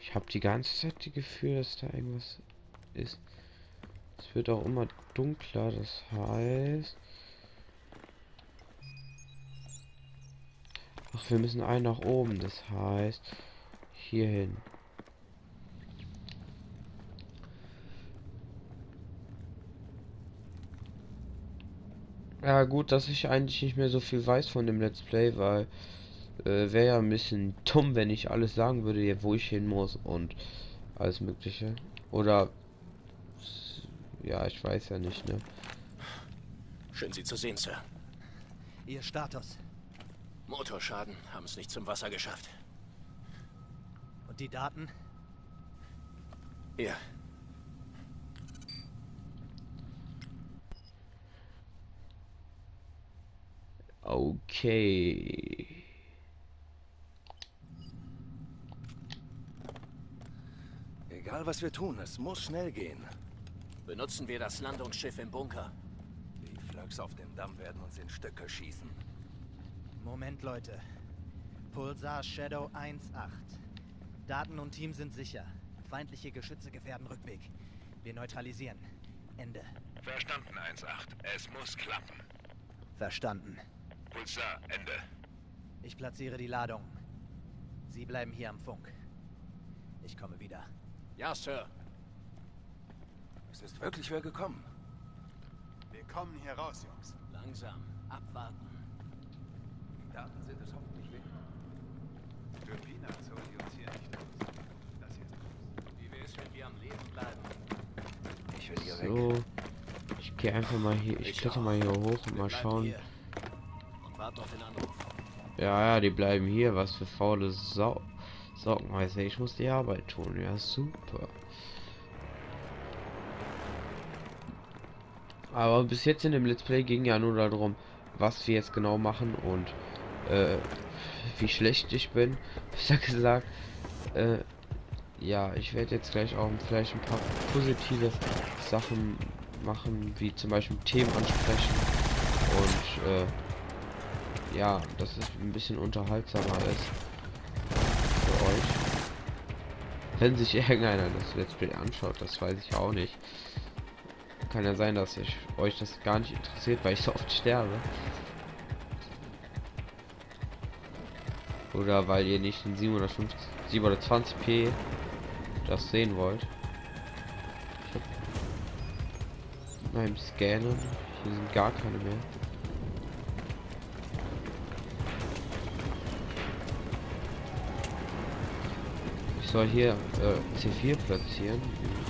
Ich habe die ganze Zeit die Gefühl, dass da irgendwas ist. Es wird auch immer dunkler, das heißt... Ach, wir müssen einen nach oben, das heißt... Hier hin. Ja, gut, dass ich eigentlich nicht mehr so viel weiß von dem Let's Play, weil wäre ja ein bisschen dumm, wenn ich alles sagen würde, wo ich hin muss und alles Mögliche. Oder ja, ich weiß ja nicht, ne? Schön, Sie zu sehen, Sir. Ihr Status. Motorschaden, haben es nicht zum Wasser geschafft. Und die Daten? Hier. Okay. Egal was wir tun, es muss schnell gehen. Benutzen wir das Landungsschiff im Bunker. Die Flöcks auf dem Damm werden uns in Stücke schießen. Moment, Leute. Pulsar Shadow 1-8. Daten und Team sind sicher. Feindliche Geschütze gefährden Rückweg. Wir neutralisieren. Ende. Verstanden, 1-8. Es muss klappen. Verstanden. Pulsar, Ende. Ich platziere die Ladung. Sie bleiben hier am Funk. Ich komme wieder. Ja, Sir. Es ist wirklich wer gekommen. Wir kommen hier raus, Jungs. Langsam. Abwarten. Die Daten sind es hoffentlich wert. Für Peanuts holen die uns hier nicht raus. Das hier ist raus. Wie wäre es, wenn wir am Leben bleiben? Ich will hier weg. So. Ich gehe einfach mal hier. Ich kletter mal hier hoch und mal schauen. Hier. Und warten auf den Anruf. Ja, die bleiben hier. Was für faule Socken heißt. Ich muss die Arbeit tun. Ja, super. Aber bis jetzt in dem Let's Play ging ja nur darum, was wir jetzt genau machen und wie schlecht ich bin. Besser gesagt, ja, ich werde jetzt gleich auch vielleicht ein paar positive Sachen machen, wie zum Beispiel Themen ansprechen und ja, dass es ein bisschen unterhaltsamer ist für euch. Wenn sich irgendeiner das Let's Play anschaut, das weiß ich auch nicht. Kann ja sein, dass euch das gar nicht interessiert, weil ich so oft sterbe. Oder weil ihr nicht in 720p das sehen wollt. Ich hab beim Scannen, hier sind gar keine mehr. Ich soll hier C4 platzieren.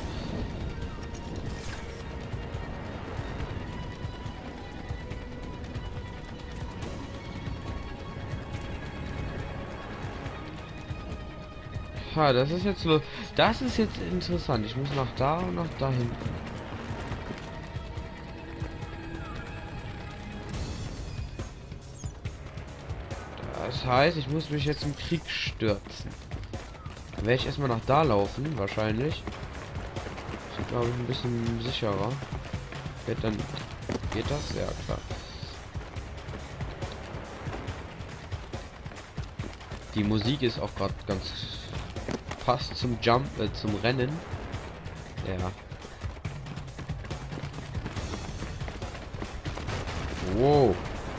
Ja, das ist jetzt so. Das ist jetzt interessant. Ich muss nach da und nach dahin. Das heißt, ich muss mich jetzt im Krieg stürzen. Dann werde ich erstmal nach da laufen, wahrscheinlich. Das ist, glaube ich, ein bisschen sicherer. Dann geht das? Ja, klar. Die Musik ist auch gerade ganz fast zum zum Rennen. Ja. Wow.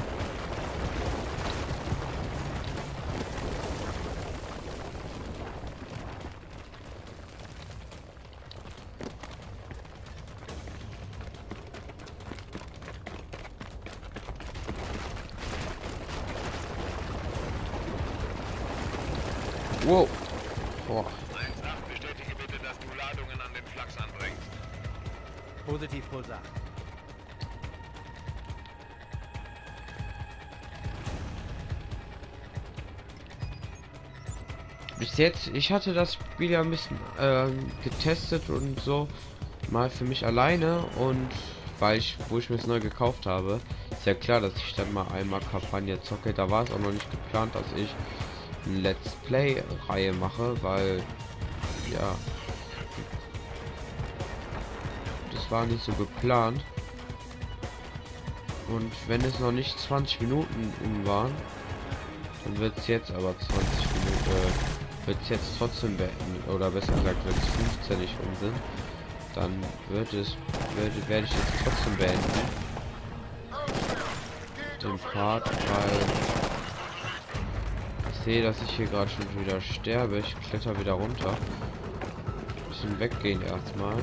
Wow. Boah. 1-8, bestätige bitte, dass du Ladungen an den Flachs anbringst. Positiv, Pulsar. Bis jetzt, ich hatte das Spiel ja ein bisschen getestet und so mal für mich alleine und wo ich mir es neu gekauft habe, ist ja klar, dass ich dann mal einmal Kampagne zocke. Da war es auch noch nicht geplant, dass ich eine Let's Play Reihe mache, weil ja, das war nicht so geplant. Und wenn es noch nicht 20 Minuten waren, dann wird es jetzt aber 20 Minuten würde es jetzt trotzdem beenden, oder besser gesagt, wenn es 15 nicht rum sind, dann werde ich jetzt trotzdem beenden den Part, weil ich sehe, dass ich hier gerade schon wieder sterbe. Ich kletter wieder runter. Bisschen weggehen erstmal.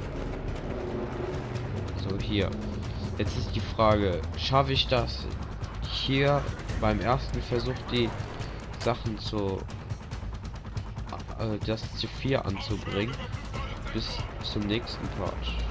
So, hier. Jetzt ist die Frage, schaffe ich das hier beim ersten Versuch die Sachen zu das zu 4 anzubringen bis zum nächsten Part.